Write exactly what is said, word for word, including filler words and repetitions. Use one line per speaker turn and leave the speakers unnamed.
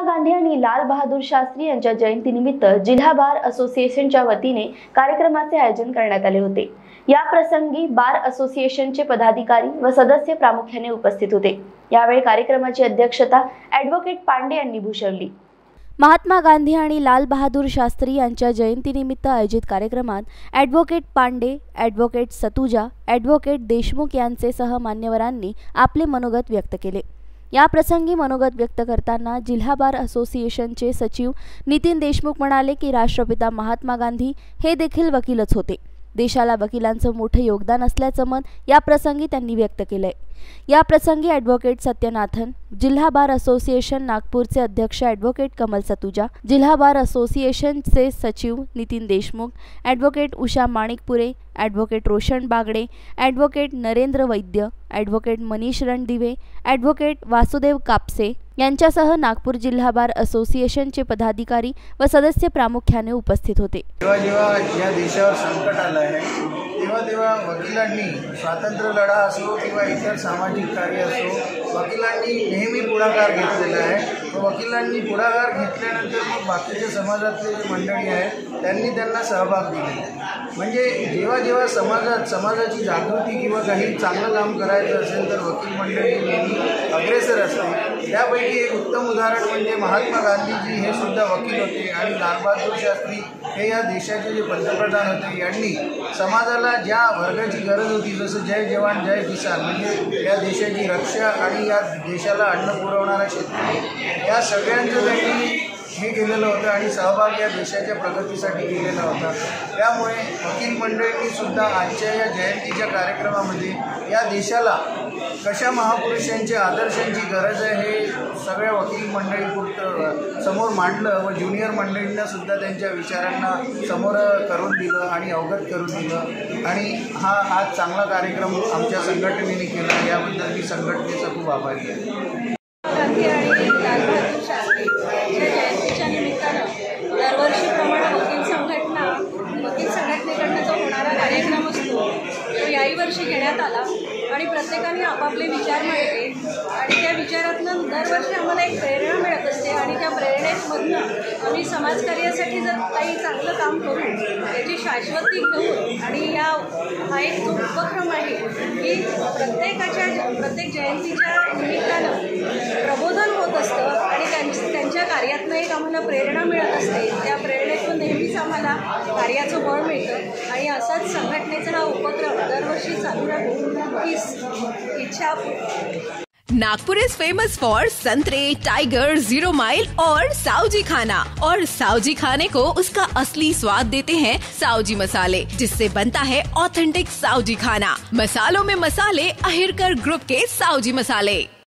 गांधी आणि लाल बहादूर शास्त्री यांच्या जयंतीनिमित्त जिल्हा बार असोसिएशनच्या वतीने कार्यक्रमाचे आयोजन करण्यात आले होते। या प्रसंगी बार असोसिएशनचे पदाधिकारी व सदस्य प्रामुख्याने उपस्थित होते। यावेळी कार्यक्रमाची अध्यक्षता ॲडव्होकेट पांडे यांनी भूषवली। महात्मा गांधी आणि लाल बहादूर शास्त्री यांच्या जयंतीनिमित्त आयोजित कार्यक्रमात advocate Pandey, advocate Satuja, advocate Deshmukh यांचेसह मान्यवरांनी आपले मनोगत व्यक्त केले। या प्रसंगी मनोगत व्यक्त करताना जिल्हा बार असोसिएशनचे सचिव नितीन देशमुख म्हणाले की राष्ट्रपिता महात्मा गांधी हे देखील वकीलच होते। देशाला वकिलांचं मोठं योगदान असल्याचं मत या प्रसंगी त्यांनी व्यक्त केलंय। या प्रसंगी ॲडव्होकेट सत्यनाथन, जिल्हा बार असोसिएशन नागपूरचे अध्यक्ष ॲडव्होकेट कमल सतुजा, जिल्हा बार असोसिएशनचे सचिव Nitin Deshmukh, advocate Usha Manikpure, advocate Roshan Bagde, advocate Narendra Vaidya, advocate Manish Randive, advocate Vasudev Kapse यांच्यासह नागपूर जिल्हा बार असोसिएशनचे पदाधिकारी व सदस्य प्रामुख्याने उपस्थित होते।
जेव्हा जेव्हा या देशावर संकट आलं आहे तेव्हा तेव्हा वकिलांनी स्वातंत्र्य लढा असो किंवा इतर सामाजिक कार्य असो, वकिलांनी नेहमी पुढाकार घेतलेला आहे। वकिलांनी पुढाकार घेतल्यानंतर मग बाकीच्या समाजातले जे मंडळी आहेत त्यांनी त्यांना सहभाग दिले। म्हणजे जेव्हा जेव्हा समाजात समाजाची जागृती किंवा काही चांगलं काम करायचं असेल तर वकील मंडळी नेहमी अग्रेसर असते। त्यापैकी एक उत्तम उदाहरण म्हणजे महात्मा गांधीजी हे सुद्धा वकील होते आणि लाल बहादूर शास्त्री हे या देशाचे जे पंतप्रधान होते यांनी समाजाला ज्या वर्गाची गरज होती, जसं जय जवान जय किसान म्हणजे या देशाची रक्षा आणि या देशाला अन्न पुरवणारा शेतकरी, या सगळ्यांचं त्यांनी हे केलेलं होतं आणि सहभाग या देशाच्या प्रगतीसाठी केलेला होता। त्यामुळे वकील मंडळींनी सुद्धा आजच्या या जयंतीच्या कार्यक्रमामध्ये या देशाला कशा महापुरुषांच्या आदर्शांची गरज आहे हे सगळ्या वकील मंडळी समोर मांडलं व ज्युनियर मंडळींना सुद्धा त्यांच्या विचारांना समोर करून दिलं आणि अवगत करून दिलं। आणि हा आज चांगला कार्यक्रम आमच्या संघटनेने केला, याबद्दल मी संघटनेचा खूप आभारी आहे।
गांधी आणि लाल बहादूर शास्त्री यांच्या जयंतीच्या निमित्तानं दरवर्षीप्रमाणे वकील संघटना वकील संघटनेकडनं जो होणारा कार्यक्रम असतो तो याही वर्षी घेण्यात आला आणि प्रत्येकाने आपापले विचार मांडले आणि त्या विचारातून दरवर्षी आम्हाला एक प्रेरणा मिळत असते आणि त्या प्रेरणेमधनं आम्ही समाजकार्यासाठी जर काही चांगलं काम करू त्याची शाश्वती घेऊन आणि या हा एक जो उपक्रम आहे की प्रत्येकाच्या प्रत्येक जयंतीच्या निमित्तानं प्रबोधन होत असतं आणि त्यांच्या त्यांच्या कार्यातनं एक आम्हाला प्रेरणा मिळत असते। त्या प्रेरणेतून नेहमीच आम्हाला कार्याचं बळ मिळतं आणि असाच संघटनेचा हा उपक्रम दरवर्षी चालू राहतो ही इच्छा।
नागपुर इज फेमस फॉर संतरे, टाइगर, जीरो माइल और साउजी खाना। और साउजी खाने को उसका असली स्वाद देते हैं साउजी मसाले, जिससे बनता है ऑथेंटिक साउजी खाना। मसालों में मसाले अहिरकर ग्रुप के साउजी मसाले।